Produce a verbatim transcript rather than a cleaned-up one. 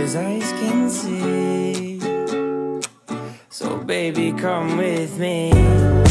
his eyes can see. So baby, come with me.